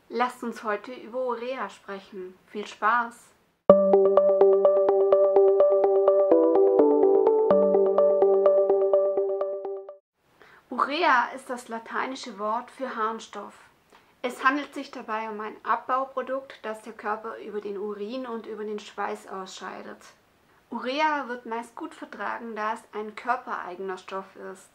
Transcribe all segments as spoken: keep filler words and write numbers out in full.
Lasst uns heute über Urea sprechen. Viel Spaß! Urea ist das lateinische Wort für Harnstoff. Es handelt sich dabei um ein Abbauprodukt, das der Körper über den Urin und über den Schweiß ausscheidet. Urea wird meist gut vertragen, da es ein körpereigener Stoff ist.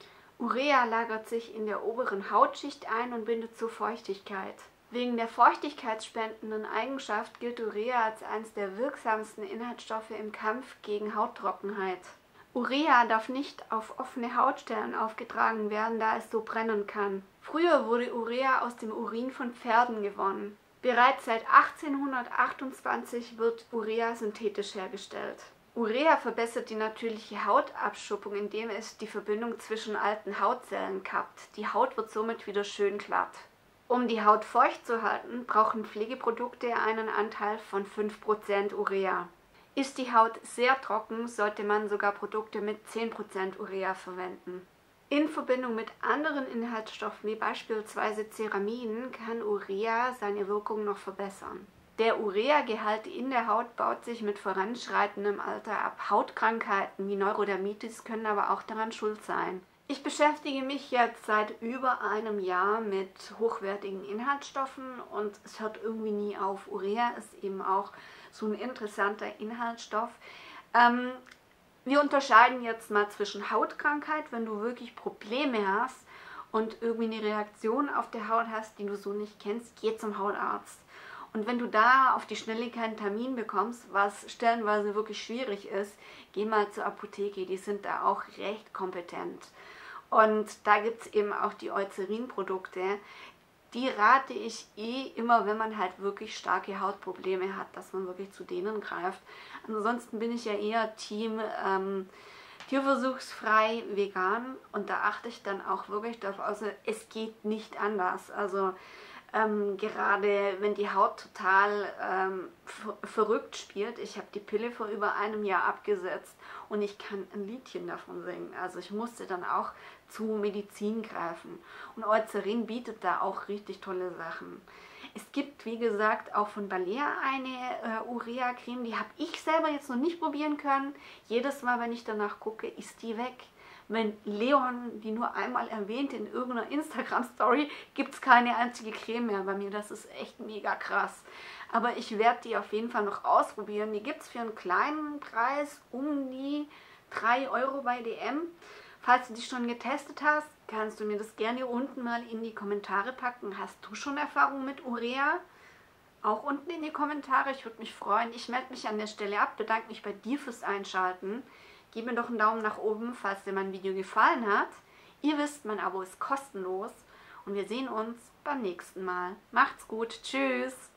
Urea lagert sich in der oberen Hautschicht ein und bindet so Feuchtigkeit. Wegen der feuchtigkeitsspendenden Eigenschaft gilt Urea als eines der wirksamsten Inhaltsstoffe im Kampf gegen Hauttrockenheit. Urea darf nicht auf offene Hautstellen aufgetragen werden, da es so brennen kann. Früher wurde Urea aus dem Urin von Pferden gewonnen. Bereits seit achtzehnhundertachtundzwanzig wird Urea synthetisch hergestellt. Urea verbessert die natürliche Hautabschuppung, indem es die Verbindung zwischen alten Hautzellen kappt. Die Haut wird somit wieder schön glatt. Um die Haut feucht zu halten, brauchen Pflegeprodukte einen Anteil von fünf Prozent Urea. Ist die Haut sehr trocken, sollte man sogar Produkte mit zehn Prozent Urea verwenden. In Verbindung mit anderen Inhaltsstoffen wie beispielsweise Ceramiden kann Urea seine Wirkung noch verbessern. Der Urea-Gehalt in der Haut baut sich mit voranschreitendem Alter ab. Hautkrankheiten wie Neurodermitis können aber auch daran schuld sein. Ich beschäftige mich jetzt seit über einem Jahr mit hochwertigen Inhaltsstoffen und es hört irgendwie nie auf. Urea ist eben auch so ein interessanter Inhaltsstoff. Ähm, wir unterscheiden jetzt mal zwischen Hautkrankheit, wenn du wirklich Probleme hast und irgendwie eine Reaktion auf der Haut hast, die du so nicht kennst, geh zum Hautarzt. Und wenn du da auf die Schnelle keinen Termin bekommst, was stellenweise wirklich schwierig ist, geh mal zur Apotheke, die sind da auch recht kompetent. Und da gibt es eben auch die Eucerin-Produkte. Die rate ich eh immer, wenn man halt wirklich starke Hautprobleme hat, dass man wirklich zu denen greift. Ansonsten bin ich ja eher Team ähm, tierversuchsfrei vegan und da achte ich dann auch wirklich darauf, also es geht nicht anders. Also Ähm, gerade wenn die Haut total ähm, ver verrückt spielt. Ich habe die Pille vor über einem Jahr abgesetzt und ich kann ein Liedchen davon singen. Also ich musste dann auch zu Medizin greifen. Und Eucerin bietet da auch richtig tolle Sachen. Es gibt, wie gesagt, auch von Balea eine äh, Urea-Creme. Die habe ich selber jetzt noch nicht probieren können. Jedes Mal, wenn ich danach gucke, ist die weg. Wenn Leon die nur einmal erwähnt in irgendeiner Instagram-Story, gibt es keine einzige Creme mehr bei mir. Das ist echt mega krass. Aber ich werde die auf jeden Fall noch ausprobieren. Die gibt es für einen kleinen Preis um die drei Euro bei D M. Falls du die schon getestet hast, kannst du mir das gerne unten mal in die Kommentare packen. Hast du schon Erfahrung mit Urea? Auch unten in die Kommentare. Ich würde mich freuen. Ich melde mich an der Stelle ab. Bedanke mich bei dir fürs Einschalten. Gib mir doch einen Daumen nach oben, falls dir mein Video gefallen hat. Ihr wisst, mein Abo ist kostenlos und wir sehen uns beim nächsten Mal. Macht's gut, tschüss!